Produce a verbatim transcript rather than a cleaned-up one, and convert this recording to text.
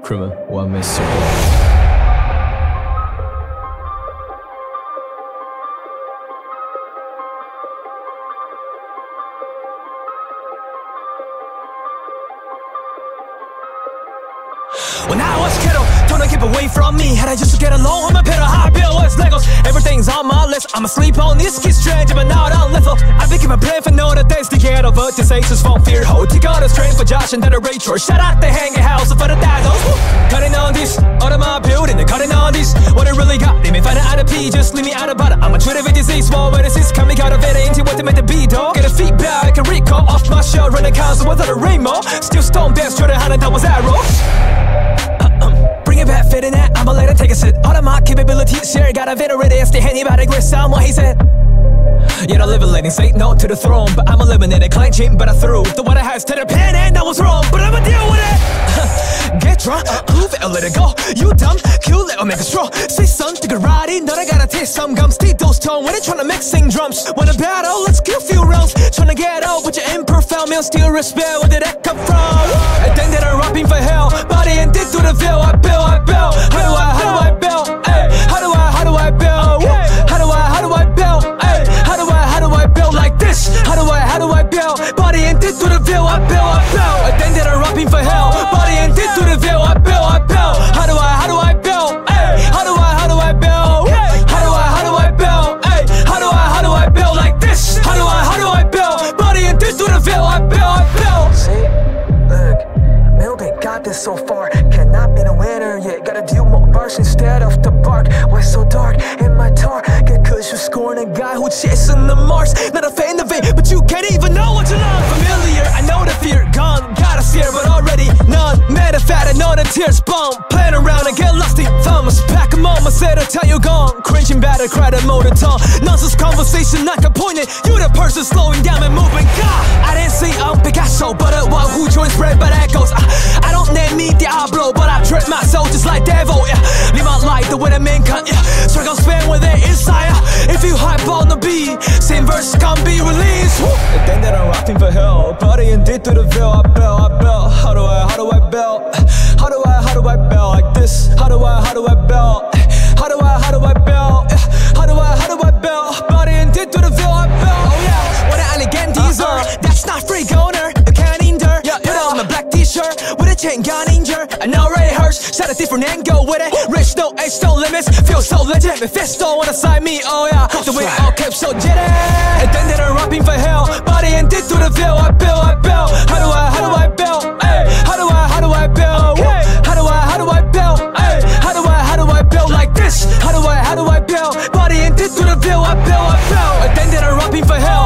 Kramer, one man soul. When I was kiddo, told to keep away from me. Had I just to get along with my pedal, high bill was Legos. Everything's on my list, I'ma sleep on this kid strange, but not on lethal. I became a brain for no the days to get over diseases from fear. Hold together strength for Josh and then a Rachel. Shout out the hanging house for the dazzles. Cutting on this, out of my building, they're cutting on this. What I really got, they may find out of P, just leave me out of butter. I'm a treated with disease, small medicines coming out of it, into what they meant to be, dog. Get a feedback, a recall off my shell, running council without a rainbow. Still stone best, try to hand it that was arrow. Bring it back, fit in that, I'ma let it take a sit. All of my capabilities here, got a veteran, it's the handy by the grit, someone he said. Yeah, I live a letting say no to the throne, but I'm eliminated, clenching, but I threw the one I has to the pen and I was wrong, but I'ma deal with it. Get drunk, move it or let it go. You dumb, kill it or make a straw. Say something karate, not I gotta taste some gums. Take those tone when they tryna mix sing drums. Wanna battle, let's kill few rounds. Tryna get out with your imperfect meal, still respect, where did that come from? And then that I'm rapping for hell, body and dick to the veil, I build, I build. How do I, how do I build? Ay, how do I, how do I build? How do I, how do I build? Ay, how do I, how do I build like this? How do I, how do I build? Body and dick to the veil, I build, I build. And then that I'm rapping for hell, body and dick to the veil, I build, I build. How do I, how do I build? Ay, how do I, how do I build? How do I, how do I build? Ay, how do I, how do I build like this? How do I, how do I build? Body and dick to the veil, I build, I build. See, look, Milbank got this so far, cannot be the winner yet. Gotta deal more bars instead of the bark. Why so dark in my target? Cause you're scoring a guy who chasing the Mars. Not a fan of it, but you can't even know what you love. Familiar, I know the fear, gone, got us here, but already none. Matter of fact, I know the tears bomb. Playing around and get lost in thumbs. Pack them on, I said I tell you gone. Cringing better, cry the motor tongue. Nonsense conversation, not appointed. You the person slowing down and moving. God, I didn't see I'm Picasso, but a one who joins spread by echoes. I, I don't name me Diablo, but I treat myself just like devil. Yeah, live my life the way the man can. Yeah, struggle spend with it inside. Yeah. If you hype on the beat, same verse can be released. Woo. And then that I'm rapping for hell, body and dick to the veil. I build, I build. How do I, how do I build? How do I, how do I build like this? How do I, how do I build? How do I, how do I build? How do I, how do I build? Body and dick to the veil. I build. Oh yeah, what an elegant teaser. That's not free goner, you can't hinder. Put on my black t-shirt with a chain gun injured. I know it hurts, set a different angle with it. Rich, no age, no limits, feel so legit. If it's don't wanna side me, oh yeah, the way all kept so jitty. And then that I'm rapping for hell, body and dick to the veil. I build, I build. How do I, how do I build? Ay, how do I, how do I build? How do I, how do I build? Ay, how do I, how do I build like this? How do I, how do I build? Body and dick to the veil. I build, I build. And then that I'm rapping for hell.